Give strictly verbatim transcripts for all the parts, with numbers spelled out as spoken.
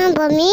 பூமி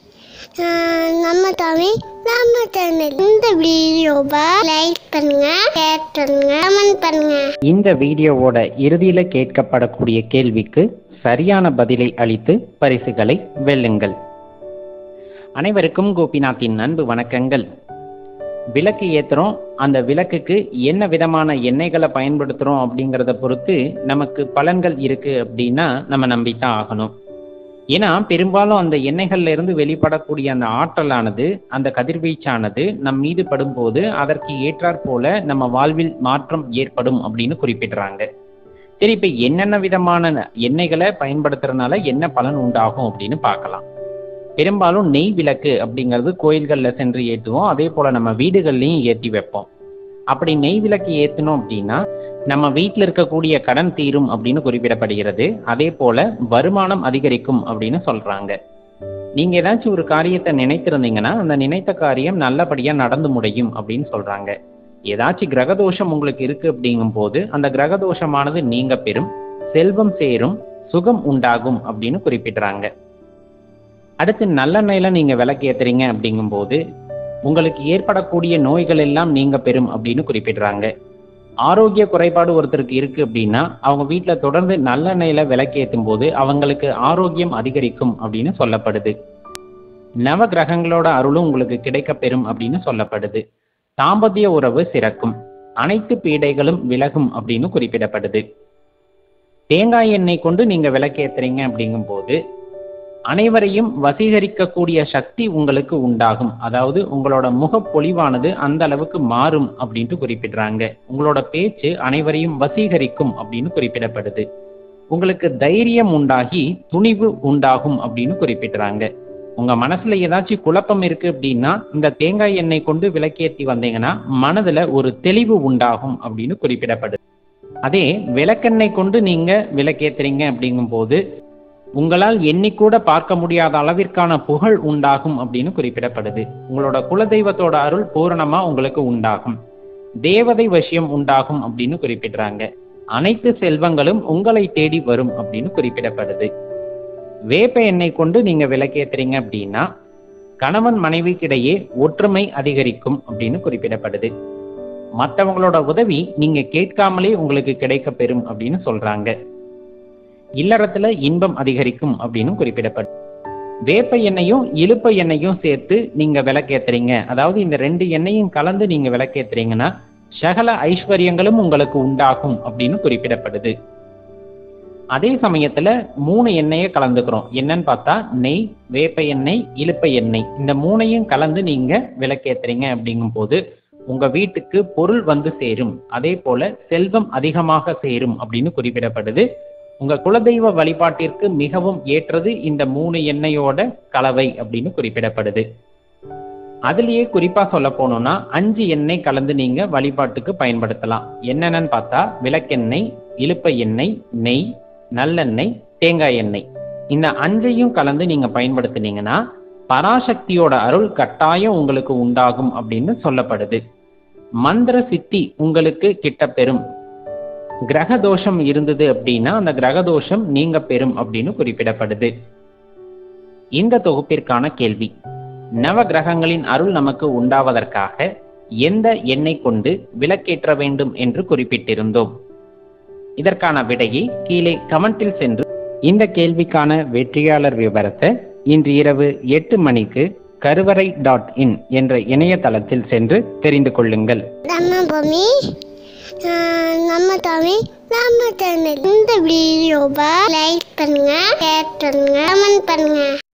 நம்ம தமிழ் நம்ம சேனல். இந்த வீடியோவை லைக் பண்ணுங்க, ஷேர் பண்ணுங்க, கமெண்ட் பண்ணுங்க. இந்த வீடியோவோட இறுதியில கேட்கப்படக்கூடிய கேள்விக்கு சரியான பதிலை அளித்து பரிசுகளை வெல்லுங்கள். அனைவருக்கும் கோபிநாத்தின் அன்பு வணக்கங்கள். விளக்கு ஏத்துறோம், அந்த விளக்குக்கு என்ன விதமான எண்ணெய்களை பயன்படுத்துறோம் அப்படிங்கிறத பொறுத்து நமக்கு பலன்கள் இருக்கு அப்படின்னா நம்ம நம்பித்தான் ஆகணும். ஏன்னா பெரும்பாலும் அந்த எண்ணெய்கள்ல இருந்து வெளிப்படக்கூடிய அந்த ஆற்றலானது, அந்த கதிர்வீச்சானது நம் மீது படும்போது அதற்கு ஏற்றாற் போல நம்ம வாழ்வில் மாற்றம் ஏற்படும் அப்படின்னு குறிப்பிடுறாங்க. சரி, இப்ப என்னென்ன விதமான எண்ணெய்களை பயன்படுத்துறதுனால என்ன பலன் உண்டாகும் அப்படின்னு பார்க்கலாம். பெரும்பாலும் நெய் விளக்கு அப்படிங்கிறது கோயில்கள்ல சென்று ஏற்றுவோம், அதே போல நம்ம வீடுகள்லையும் ஏற்றி வைப்போம். அப்படி நெய் விளக்கு ஏற்றணும் அப்படின்னா நம்ம வீட்டில் இருக்கக்கூடிய கடன் தீரும் அப்படின்னு குறிப்பிடப்படுகிறது. அதே போல வருமானம் அதிகரிக்கும் அப்படின்னு சொல்றாங்க. நீங்க ஏதாச்சும் ஒரு காரியத்தை நினைத்திருந்தீங்கன்னா அந்த நினைத்த காரியம் நல்லபடியா நடந்து முடியும் அப்படின்னு சொல்றாங்க. ஏதாச்சும் கிரகதோஷம் உங்களுக்கு இருக்கு அப்படிங்கும் போது அந்த கிரகதோஷமானது நீங்க பெறும், செல்வம் சேரும், சுகம் உண்டாகும் அப்படின்னு குறிப்பிடுறாங்க. அடுத்து நல்லெண்ணெயில நீங்க விளக்கு ஏத்துறீங்க அப்படிங்கும் போது உங்களுக்கு ஏற்படக்கூடிய நோய்கள் எல்லாம் நீங்க பெறும் அப்படின்னு குறிப்பிடுறாங்க. ஆரோக்கிய குறைபாடு ஒருத்தருக்கு இருக்கு அப்படின்னா அவங்க வீட்டுல தொடர்ந்து நல்லெண்ணெயில விளக்கு ஏற்றும் போது அவங்களுக்கு ஆரோக்கியம் அதிகரிக்கும் அப்படின்னு சொல்லப்படுது. நவ கிரகங்களோட அருளும் உங்களுக்கு கிடைக்க பெறும் அப்படின்னு சொல்லப்படுது. தாம்பத்திய உறவு சிறக்கும், அனைத்து பீடைகளும் விலகும் அப்படின்னு குறிப்பிடப்படுது. தேங்காய் எண்ணெய் கொண்டு நீங்க விளக்கு ஏத்துறீங்க அப்படிங்கும் போது அனைவரையும் வசீகரிக்கக்கூடிய சக்தி உங்களுக்கு உண்டாகும். அதாவது உங்களோட முகப்பொலிவானது அந்த அளவுக்கு மாறும் அப்படின்ட்டு குறிப்பிடுறாங்க. உங்களோட பேச்சு அனைவரையும் வசீகரிக்கும் அப்படின்னு குறிப்பிடப்படுது. உங்களுக்கு தைரியம் உண்டாகி துணிவு உண்டாகும் அப்படின்னு குறிப்பிடுறாங்க. உங்க மனசுல ஏதாச்சும் குழப்பம் இருக்கு அப்படின்னா இந்த தேங்காய் எண்ணெய் கொண்டு விளக்கேற்றி வந்தீங்கன்னா மனதுல ஒரு தெளிவு உண்டாகும் அப்படின்னு குறிப்பிடப்படுது. அதே விளக்கெண்ணெய் கொண்டு நீங்க விளக்கேத்துறீங்க அப்படிங்கும் போது உங்களால் எண்ணிக்கூட பார்க்க முடியாத அளவிற்கான புகழ் உண்டாகும் அப்படின்னு குறிப்பிடப்படுது. உங்களோட குலதெய்வத்தோட அருள் பூரணமா உங்களுக்கு உண்டாகும், தேவதை வசியம் உண்டாகும் அப்படின்னு குறிப்பிடுறாங்க. அனைத்து செல்வங்களும் உங்களை தேடி வரும் அப்படின்னு குறிப்பிடப்படுது. வேப்ப எண்ணெய் கொண்டு நீங்க விளக்கேத்துறீங்க அப்படின்னா கணவன் மனைவிக்கிடையே ஒற்றுமை அதிகரிக்கும் அப்படின்னு குறிப்பிடப்படுது. மற்றவங்களோட உதவி நீங்க கேட்காமலே உங்களுக்கு கிடைக்க பெறும் அப்படின்னு சொல்றாங்க. இல்லறத்துல இன்பம் அதிகரிக்கும் அப்படின்னு குறிப்பிடப்படும். வேப்ப எண்ணெயும் இலுப்ப எண்ணெயும் சேர்த்து நீங்க விளக்கேத்துறீங்க, அதாவது இந்த ரெண்டு எண்ணெயும் கலந்து நீங்க விளக்கேத்துறீங்கன்னா சகல ஐஸ்வர்யங்களும் உங்களுக்கு உண்டாகும் அப்படின்னு குறிப்பிடப்படுது. அதே சமயத்துல மூணு எண்ணெயை கலந்துக்கிறோம். என்னன்னு பார்த்தா நெய், வேப்ப எண்ணெய், இலுப்ப எண்ணெய், இந்த மூணையும் கலந்து நீங்க விளக்கேத்துறீங்க அப்படிங்கும் போது உங்க வீட்டுக்கு பொருள் வந்து சேரும், அதே போல செல்வம் அதிகமாக சேரும் அப்படின்னு குறிப்பிடப்படுது. உங்க குலதெய்வ வழிபாட்டிற்கு மிகவும் ஏற்றது இந்த மூணு எண்ணெயோட கலவை அப்படின்னு குறிப்பிடப்படுது. அதுலயே குறிப்பா சொல்ல போனோம்னா அஞ்சு எண்ணெய் கலந்து நீங்க வழிபாட்டுக்கு பயன்படுத்தலாம். என்னென்னு பார்த்தா விளக்கெண்ணெய், இலுப்ப எண்ணெய், நெய், நல்லெண்ணெய், தேங்காய் எண்ணெய், இந்த அஞ்சையும் கலந்து நீங்க பயன்படுத்தினீங்கன்னா பராசக்தியோட அருள் கட்டாயம் உங்களுக்கு உண்டாகும் அப்படின்னு சொல்லப்படுது. மந்திர சித்தி உங்களுக்கு கிட்ட பெறும். கிரக தோஷம் இருந்தது அப்படின்னா அந்த கிரக தோஷம் நீங்க பெறும் அப்படின்னு குறிப்பிடப்படுது. இந்த தொகுப்பிற்கான கேள்வி: நவ கிரகங்களின் அருள் நமக்கு உண்டாவதற்காக எந்த எண்ணெய் கொண்டு விளக்கேற்ற வேண்டும் என்று குறிப்பிட்டிருந்தோம். இதற்கான விடையை கீழே கமெண்டில் சென்று இந்த கேள்விக்கான வெற்றியாளர் விவரத்தை இன்று இரவு எட்டு மணிக்கு கருவறை டாட் இன் என்ற இணையதளத்தில் சென்று தெரிந்து கொள்ளுங்கள். நம்ம தமிழ் நம்ம சேனல். இந்த வீடியோவை லைக் பண்ணுங்க, ஷேர் பண்ணுங்க, கமெண்ட் பண்ணுங்க.